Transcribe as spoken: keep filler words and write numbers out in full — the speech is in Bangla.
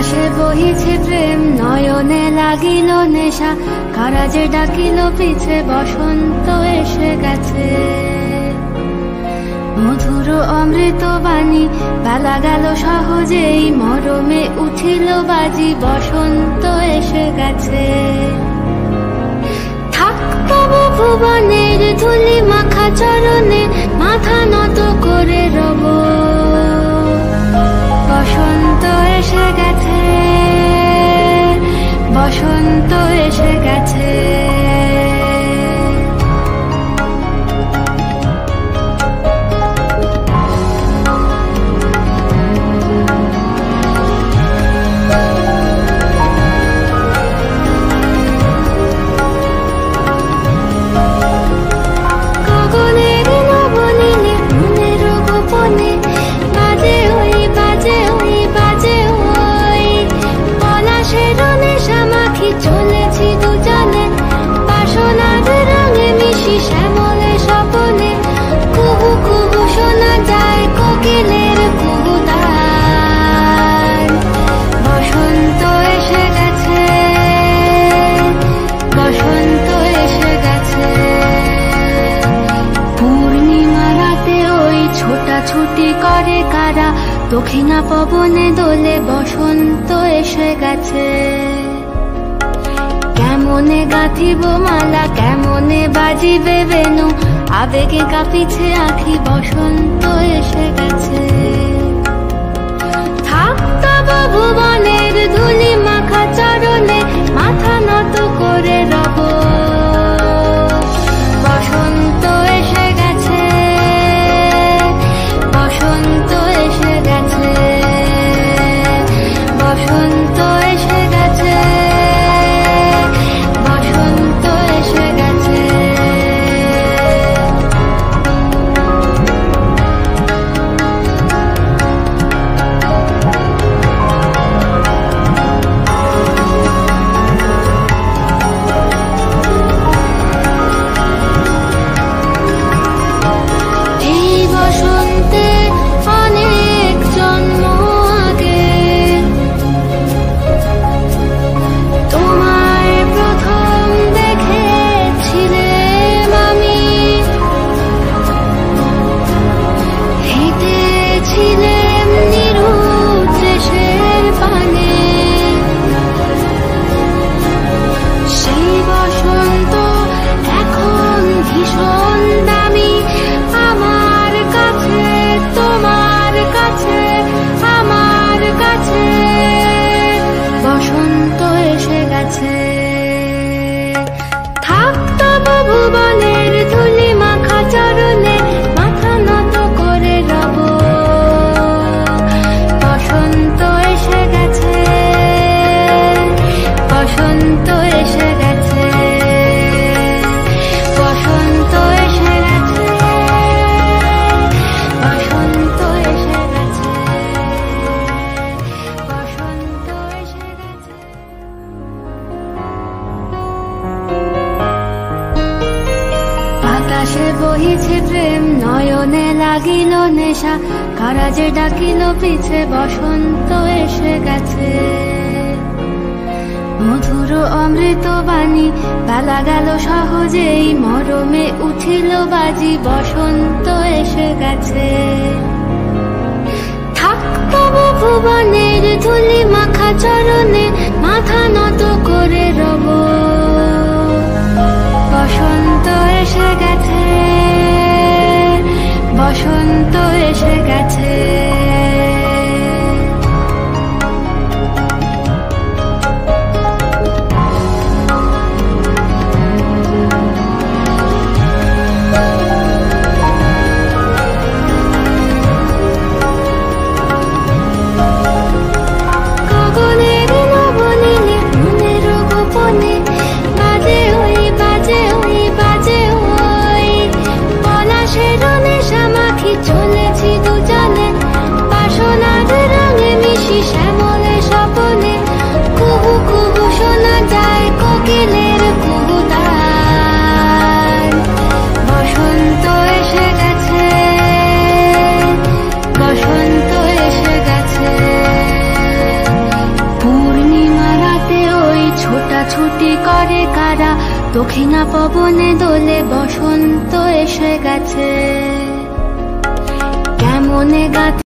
বাতাসে বহিছে প্রেম, নয়নে লাগিল নেশা, কারা যে ডাকিল পিছে, বসন্ত এসে গেছে। মধুর অমৃত বাণী, বেলা গেল সহজেই, মরমে উঠিল বাজি, বসন্ত এসে গেছে। থাক তবু ভুবনের ধুলি মাখা চরণে, মাথা নত করে রব। বসন্ত এসে গেছে, বসন্ত এসে গেছে। চলেছি দুজনে বাসনার রঙে মিশি, শ্যামলে স্বপনে কুহু কুহু শোনা যায় কোকিলের কুহুতান। বসন্ত এসে গেছে, বসন্ত এসে গেছে। পূর্ণিমা রাতে ওই ছোটাছুটি করে কারা, দক্ষিণা পবনে দোলে, বসন্ত এসে গেছে। কেমনে গাঁথিব মালা, কেমনে বাজিবে বেনু, আবেগে কাঁপিছে আখি, বসন্ত এসে গেছে। থাক তব ভুবনের ধুলি মাখা চরণে, মাথা নত করে রব। বসন্ত এসে গেছে, বসন্ত এসে গেছে, বসন্ত এসে গেছে, বসন্ত এসে গেছে। এই বসন্তে অনেক জন্ম আগে তোমায় প্রথম দেখেছিলাম আমি, হেঁটেছিলাম নিরুৎ দেশের পানে। সেই বসন্ত এখন ভীষণ দামি আমার কাছে, তোমার কাছে, আমার কাছে। বসন্ত এসে গেছে। থাক তব ভুবনের ধুলি মাখা চরণে, মাথা নত করে রব। বসন্ত এসে গেছে, বসন্ত এসে গেছে, বসন্ত এসে গেছে, বসন্ত এসে গেছে, বসন্ত এসে গেছে। বাতাসে বহিছে প্রেম, নয়নে লাগিল নেশা, কারা যে ডাকিল পিছে, বসন্ত এসে গেছে। মধুর অমৃত বাণী, বেলা গেল সহজেই, মরমে উঠিল বাজি, বসন্ত এসে গেছে। থাক তবু ভুবনের ধুলি মাখা চরণে, মাথা নত করে রব। বসন্ত এসে গেছে, বসন্ত এসে গেছে। গগনের নবনীলে মনের গোপনে, বাজে ওই বাজে ওই বাজে ওই পলাশের নেশা মাখি, চলেছি দুজনে ছোটাছুটি করে কারা, দক্ষিণা পবনে দোলে বসন্ত এসে গেছে। কেমনে গাছে